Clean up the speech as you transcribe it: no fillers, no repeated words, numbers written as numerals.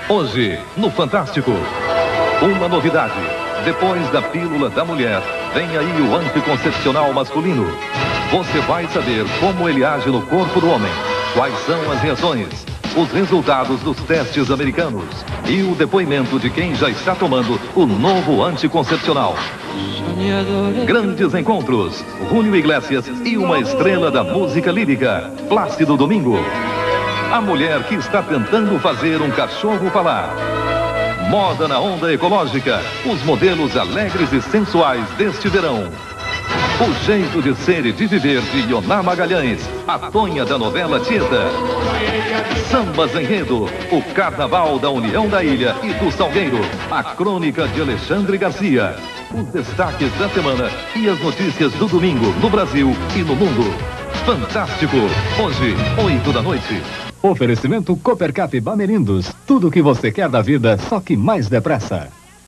Hoje, no Fantástico, uma novidade. Depois da pílula da mulher, vem aí o anticoncepcional masculino. Você vai saber como ele age no corpo do homem, quais são as reações, os resultados dos testes americanos e o depoimento de quem já está tomando o novo anticoncepcional. Grandes encontros, Julio Iglesias e uma estrela da música lírica, Plácido Domingo. A mulher que está tentando fazer um cachorro falar. Moda na onda ecológica, os modelos alegres e sensuais deste verão. O jeito de ser e de viver de Ioná Magalhães, a Tonha da novela Tieta. Sambas Enredo, o Carnaval da União da Ilha e do Salgueiro, a crônica de Alexandre Garcia. Os destaques da semana e as notícias do domingo no Brasil e no mundo. Fantástico, hoje, 8 da noite. Oferecimento Coopercap Bamelindos. Tudo o que você quer da vida, só que mais depressa.